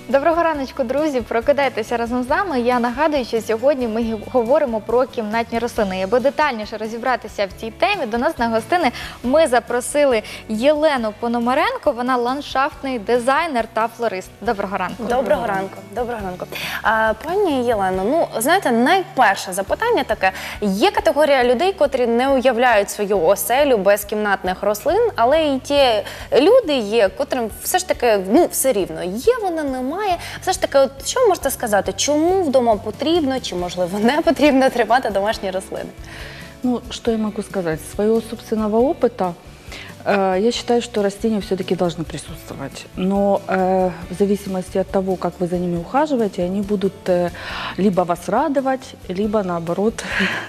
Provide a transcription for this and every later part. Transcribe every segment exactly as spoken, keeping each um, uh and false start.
Доброго раночку, друзі! Прокидайтеся разом з нами. Я нагадую, що сьогодні ми говоримо про кімнатні рослини. І аби детальніше розібратися в цій темі, до нас на гостини ми запросили Єлену Пономаренко. Вона ландшафтний дизайнер та флорист. Доброго ранку. Доброго ранку. Доброго ранку. А, пані Єлено, ну, знаєте, найперше запитання таке. Є категорія людей, котрі не уявляють свою оселю без кімнатних рослин, але і ті люди є, котрим все ж таки, ну, все рівно. Є вона, немає. Все ж таки, от, що ви можете сказати, чому вдома потрібно, чи, можливо, не потрібно тримати домашні рослини? Ну, что я могу сказать? С своего собственного опыта, э, я считаю, что растения все-таки должны присутствовать. Но э, в зависимости от того, как вы за ними ухаживаете, они будут э, либо вас радовать, либо наоборот.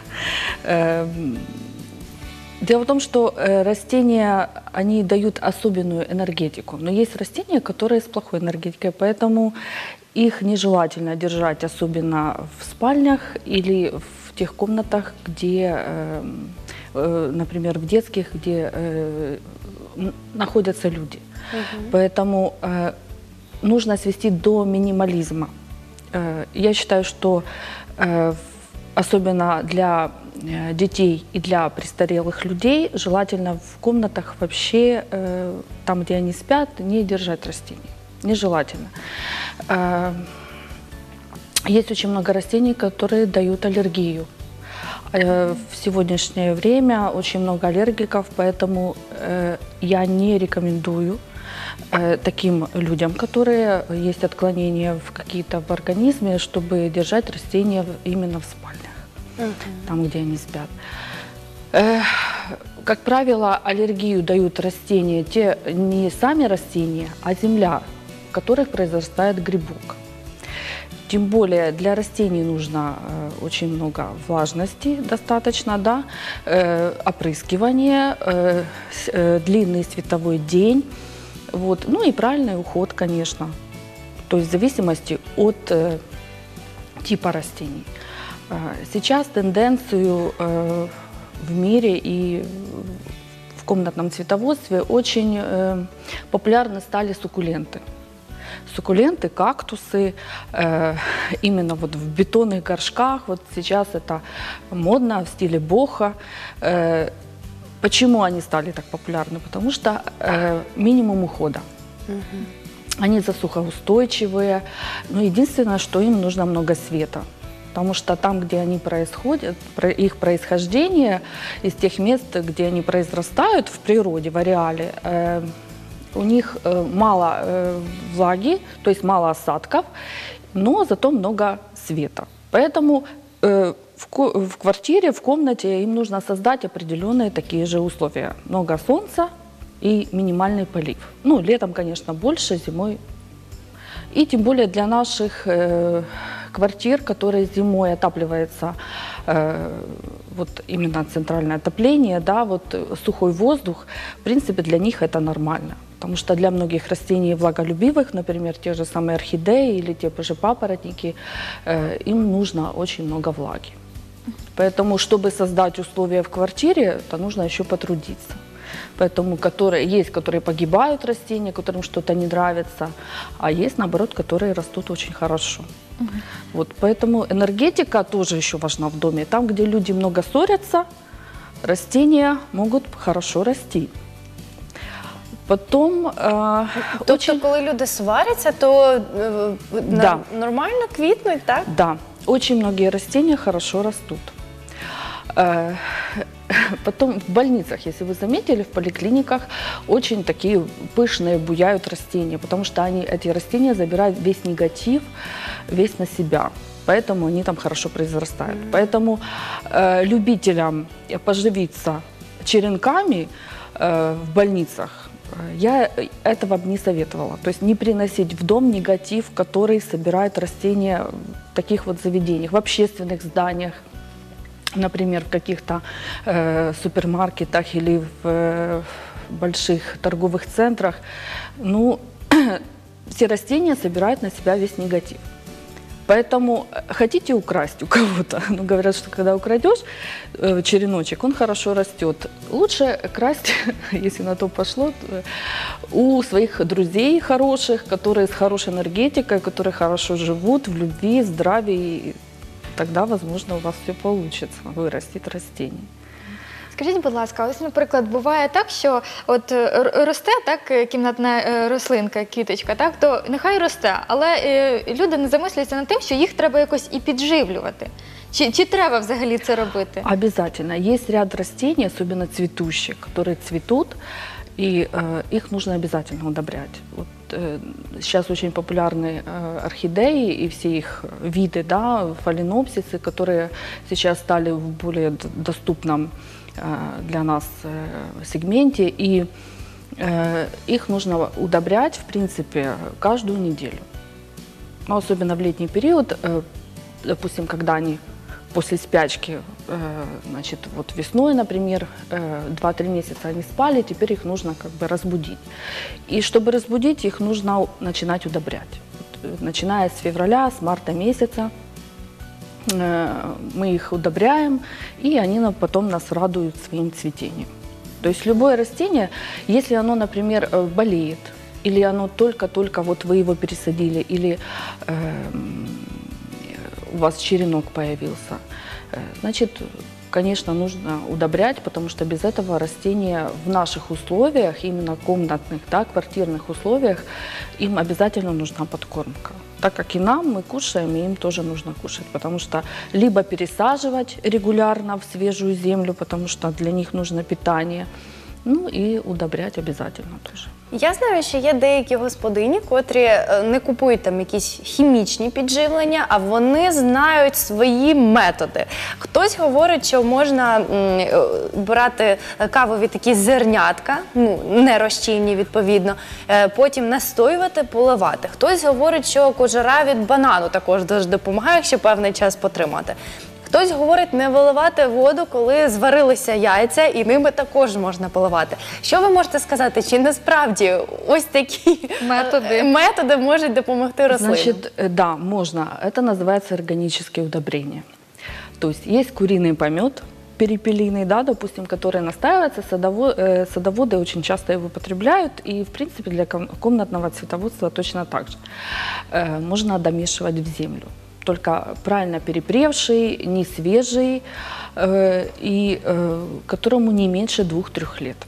Дело в том, что э, растения, они дают особенную энергетику, но есть растения, которые с плохой энергетикой, поэтому их нежелательно держать, особенно в спальнях или в тех комнатах, где, э, э, например, в детских, где э, находятся люди. Угу. Поэтому э, нужно свести до минимализма. Э, я считаю, что э, особенно для детей и для престарелых людей желательно в комнатах вообще, э, там, где они спят, не держать растений. Нежелательно. Э, есть очень много растений, которые дают аллергию. Э, в сегодняшнее время очень много аллергиков, поэтому э, я не рекомендую э, таким людям, которые есть отклонения в какие-то в организме, чтобы держать растения именно в спальнях. Там, где они спят. Э, как правило, аллергию дают растения, те не сами растения, а земля, в которых произрастает грибок. Тем более для растений нужно э, очень много влажности, достаточно, да, э, опрыскивание, э, э, длинный световой день, вот, ну и правильный уход, конечно, то есть в зависимости от э, типа растений. Сейчас тенденцию э, в мире и в комнатном цветоводстве очень э, популярны стали суккуленты. Суккуленты, кактусы, э, именно вот в бетонных горшках, вот сейчас это модно в стиле бохо. Э, почему они стали так популярны? Потому что э, минимум ухода. Угу. Они засухоустойчивые, но единственное, что им нужно много света. Потому что там, где они происходят, их происхождение, из тех мест, где они произрастают в природе, в ареале, э, у них э, мало э, влаги, то есть мало осадков, но зато много света. Поэтому э, в, в квартире, в комнате им нужно создать определенные такие же условия. Много солнца и минимальный полив. Ну, летом, конечно, больше, зимой. И тем более для наших э, квартир, которые зимой отапливается, э, вот именно центральное отопление, да, вот сухой воздух, в принципе, для них это нормально. Потому что для многих растений влаголюбивых, например, те же самые орхидеи или те же папоротники, э, им нужно очень много влаги. Поэтому, чтобы создать условия в квартире, то нужно еще потрудиться. Поэтому которые, есть, которые погибают растения, которым что-то не нравится, а есть, наоборот, которые растут очень хорошо. Угу. Вот, поэтому энергетика тоже еще важна в доме. Там, где люди много ссорятся, растения могут хорошо расти. Потом, э, тобто, очень... коли люди сваряться, то э, да. нормально квітнуть, так? Да, очень многие растения хорошо растут. Э, Потом в больницах, если вы заметили, в поликлиниках очень такие пышные буяют растения, потому что они, эти растения забирают весь негатив, весь на себя. Поэтому они там хорошо произрастают. Mm-hmm. Поэтому э, любителям поживиться черенками э, в больницах я этого бы не советовала. То есть не приносить в дом негатив, который собирает растения в таких вот заведениях, в общественных зданиях. Например, в каких-то э, супермаркетах или в э, больших торговых центрах, ну, все растения собирают на себя весь негатив. Поэтому э, хотите украсть у кого-то, ну, говорят, что когда украдешь э, череночек, он хорошо растет. Лучше красть, если на то пошло, то, у своих друзей хороших, которые с хорошей энергетикой, которые хорошо живут в любви, здравии. И тогда, возможно, у вас все получится, вырастет растение. Скажіть, будь ласка, ось, наприклад, буває так, що от е, р- росте так е, кімнатна е, рослинка, квіточка, так, то нехай росте, але е, люди не замислюються над тим, що їх треба якось і підживлювати. Чи, чи треба взагалі це робити? Обязательно. Есть ряд растений, особенно цветущих, которые цветут, и э, их нужно обязательно удобрять. Вот, э, сейчас очень популярны э, орхидеи и все их виды, да, фаленопсисы, которые сейчас стали в более д- доступном э, для нас э, сегменте, и э, их нужно удобрять, в принципе, каждую неделю. Ну, особенно в летний период, э, допустим, когда они после спячки, э, значит, вот весной, например, э, два-три месяца они спали, теперь их нужно как бы разбудить. И чтобы разбудить, их нужно у- начинать удобрять. Вот, э, начиная с февраля, с марта месяца э, мы их удобряем, и они нам потом нас радуют своим цветением. То есть любое растение, если оно, например, э, болеет, или оно только-только, вот вы его пересадили, или эм, у вас черенок появился, э, значит, конечно, нужно удобрять, потому что без этого растения в наших условиях, именно комнатных, да, квартирных условиях, им обязательно нужна подкормка. Так как и нам, мы кушаем, и им тоже нужно кушать, потому что либо пересаживать регулярно в свежую землю, потому что для них нужно питание, ну и удобрять обязательно тоже. Я знаю, що є деякі господині, котрі е, не купують там якісь хімічні підживлення, а вони знають свої методи. Хтось говорить, що можна м, е, брати кавові такі зернятка, ну, не розчинні відповідно, е, потім настоювати, поливати. Хтось говорить, що кожура від банану також дуже допомагає, якщо певний час потримати. Хтось говорить не виливати воду, коли зварилися яйця, і ними також можна поливати. Що ви можете сказати, чи насправді ось такі Методи. е, методи можуть допомогти рослинам? Значит, э, да, можно. Это называется органические удобрения. То есть есть куриный помет перепелиный, да, допустим, который настаивается, садово- э, садоводы очень часто его потребляют, и, в принципе, для ком- комнатного цветоводства точно так же. Э, Можно домешивать в землю. Только правильно перепревший, не свежий, э, и э, которому не меньше двух-трех лет.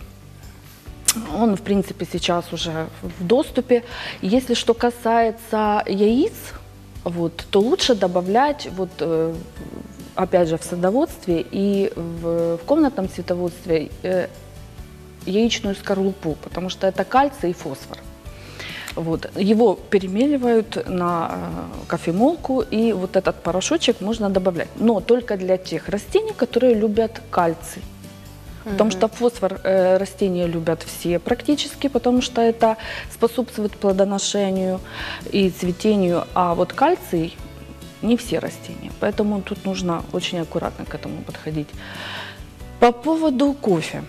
Он, в принципе, сейчас уже в доступе. Если что касается яиц, вот, то лучше добавлять, вот, э, опять же, в садоводстве и в, в комнатном цветоводстве э, яичную скорлупу, потому что это кальций и фосфор. Вот. Его перемеливают на э, кофемолку, и вот этот порошочек можно добавлять. Но только для тех растений, которые любят кальций. Потому что фосфор э, растения любят все практически, потому что это способствует плодоношению и цветению, а вот кальций не все растения. Поэтому тут нужно очень аккуратно к этому подходить. По поводу кофе.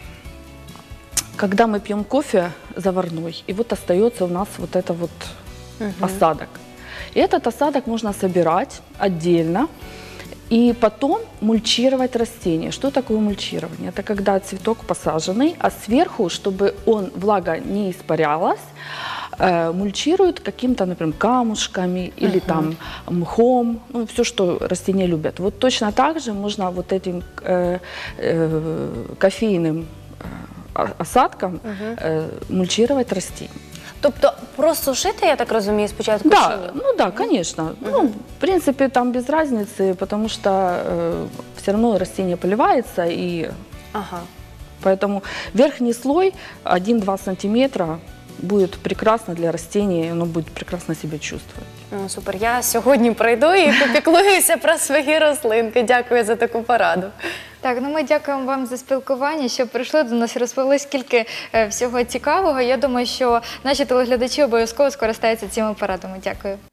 Когда мы пьем кофе заварной, и вот остается у нас вот это вот осадок. И этот осадок можно собирать отдельно и потом мульчировать растения. Что такое мульчирование? Это когда цветок посаженный, а сверху, чтобы он, влага не испарялась, э, мульчируют каким-то, например, камушками или там мхом, ну, все, что растения любят. Вот точно так же можно вот этим э, э, кофейным э, осадком э, мульчировать растения. Тобто просушити, я так розумію, спочатку? чи Да, ні? ну да, конечно. Ну, в принципе, там без разницы, потому что э, все равно растение поливается, и Ага. поэтому верхний слой один-два сантиметра будет прекрасно для растения, и оно будет прекрасно себя чувствовать. Ну, супер. Я сьогодні прийду і попіклуюся про свої рослинки. Дякую за таку пораду. Так, ну ми дякуємо вам за спілкування, що прийшли до нас і розповіли скільки е, всього цікавого. Я думаю, що наші телеглядачі обов'язково скористаються цими порадами. Дякую.